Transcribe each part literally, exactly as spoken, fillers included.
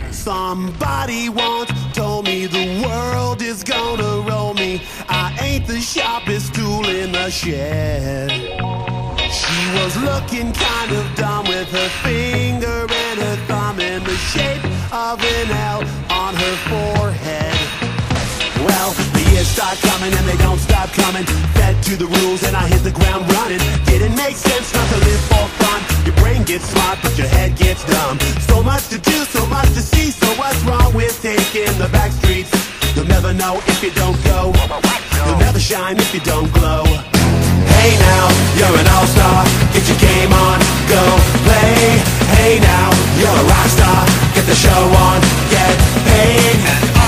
Somebody once told me the world is gonna roll me. I ain't the sharpest tool in the shed. She was looking kind of dumb with her finger and her thumb in the shape of an L on her forehead. Well, the years start coming and they don't stop coming. Fed to the rules and I hit the ground running. Didn't make sense not to live for fun. Your brain gets smart but your head gets dumb. So much to do, so much to see. So what's wrong with taking the back streets? You'll never know if you don't go. You'll never shine if you don't glow. Hey now, you're an all-star. Get your game on, go play. Hey now, you're a rock star. Get the show on, get paid.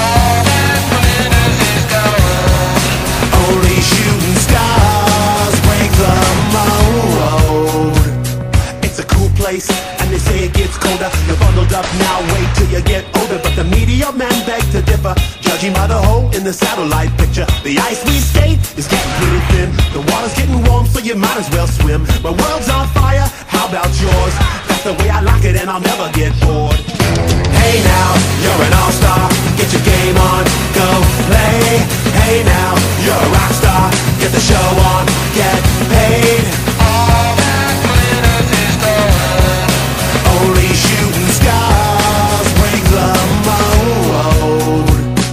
Only shooting stars break the mold. It's a cool place, and they say it gets colder. You're bundled up now, wait till you get older. But the media men beg to differ, judging by the hole in the satellite picture. The ice we skate is getting pretty thin. The water's getting warm, so you might as well swim. My world's on fire, how about yours? That's the way I like it, and I'll never get bored. Hey now, you're an all-star. Get your game on, go play. Hey now, you're a rock star. Get the show on, get paid. All that glitters is gold. Only shooting stars break the mold.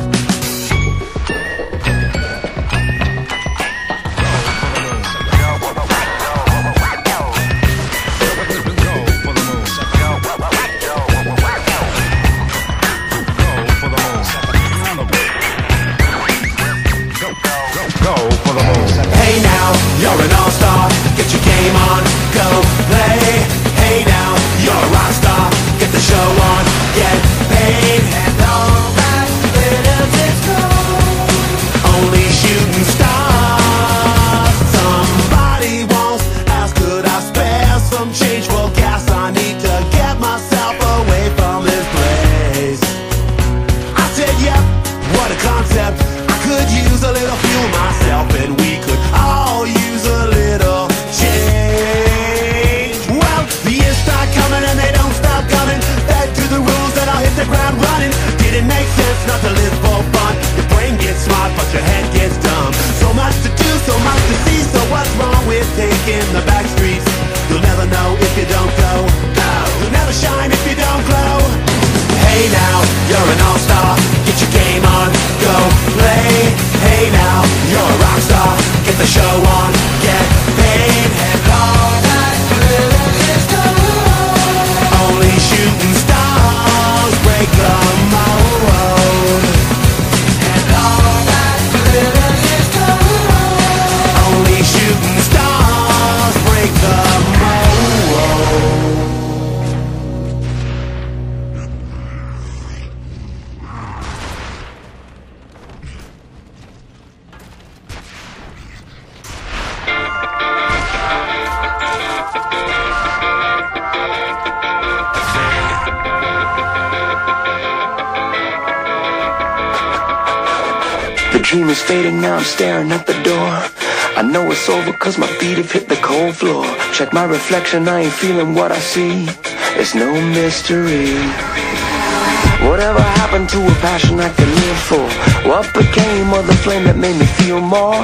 Hey now, you're an all-star. Get your game on, go play. Hey now, you're a rock star. Get the show on, get paid. And all that glitters is gold. Only shooting stars. Somebody once asked, could I spare some change for gas? I need to get myself away from this place. I said, yep, what a concept. I could use a little fuel myself, and we could all use a little change. Well, the years start coming and they don't stop coming. Back to the rules and I'll hit the ground running. Didn't make sense not to live for fun. Your brain gets smart but your head gets dumb. So much to do, so much to see. So what's wrong with taking the back streets? You'll never know if you don't go. You'll never shine if you don't glow. Hey now, you're an all-star. Get your game on, go play. Hey now, you're a rock star. Get the show on, get paid. And all that glitters is gold. Only shooting stars break the mold. And all that glitters is gold. Only shooting stars break the mold. The dream is fading, now I'm staring at the door. I know it's over cause my feet have hit the cold floor. Check my reflection, I ain't feeling what I see. It's no mystery. Whatever happened to a passion I could live for? What became of the flame that made me feel more?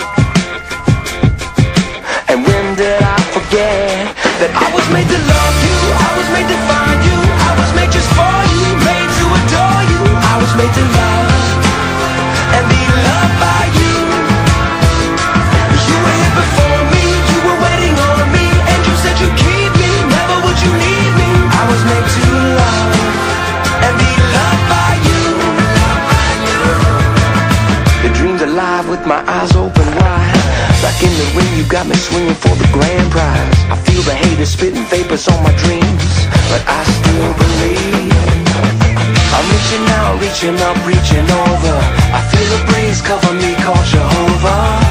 And when did I forget that I was made to love you, I was made to find you, I was made just for you, made to adore you. I was made to love and be loved by you. You were here before me, you were waiting on me, and you said you'd keep me, never would you leave me. I was made to love and be loved by you. The dream's alive with my eyes open wide. Back in the ring, you got me swinging for the grand prize. I feel the haters spitting vapors on my dreams, but I still believe. I'm reaching out, reaching up, reaching over. I feel a breeze cover me, call Jehovah.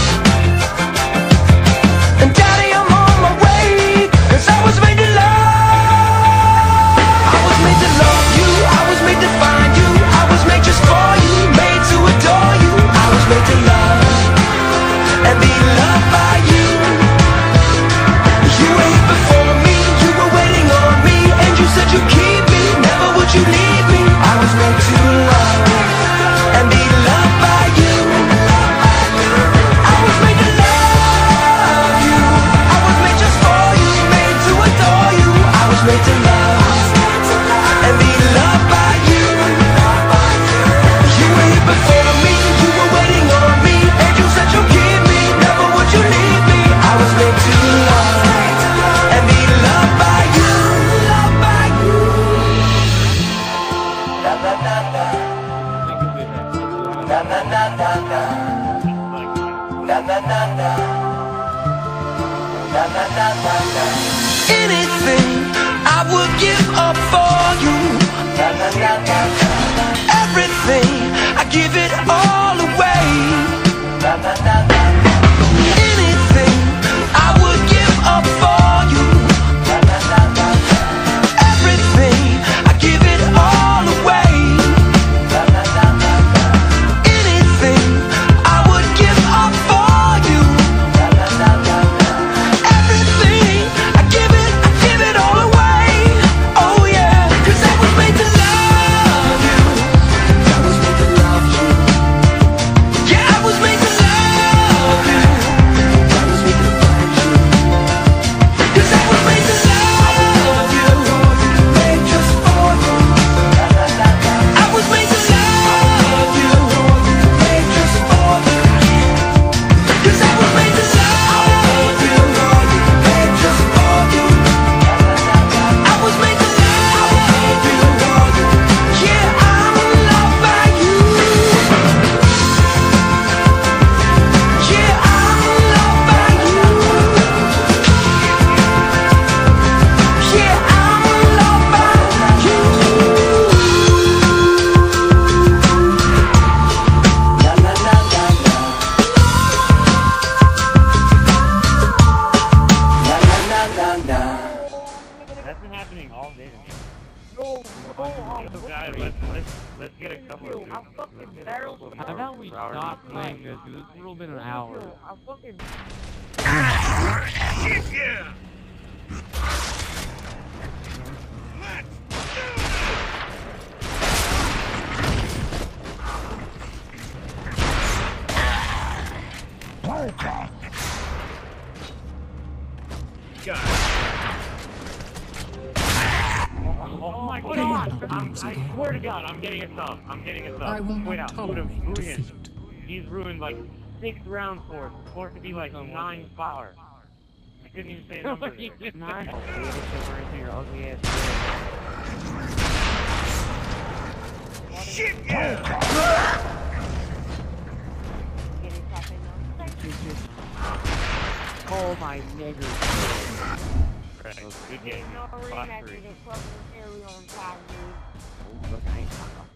And Daddy, I'm on my way, cause I was made to love. I was made to love you, I was made to find you, I was made just for you, made to adore you. I was made to love and be loved by you. You were here before me, you were waiting on me, and you said you'd keep me, never would you leave me. So guys, let's let's let's get a couple of I'm fucking barrel. How about we stop playing this? Because it's a little bit an hour. I'm fucking. Shit, yeah! God. Oh my god! I'm, I swear to God, I'm getting a sub. I'm getting a sub. I will Wait not out. Put him tolerate ruined. defeat. He's ruined like six rounds for us. For it to be like nine power. I couldn't even say a number. Nine. Into your ugly ass. Shit, yeah! Call my nigger. Right. Good game. No Class reaction three. to fucking carry on time, dude.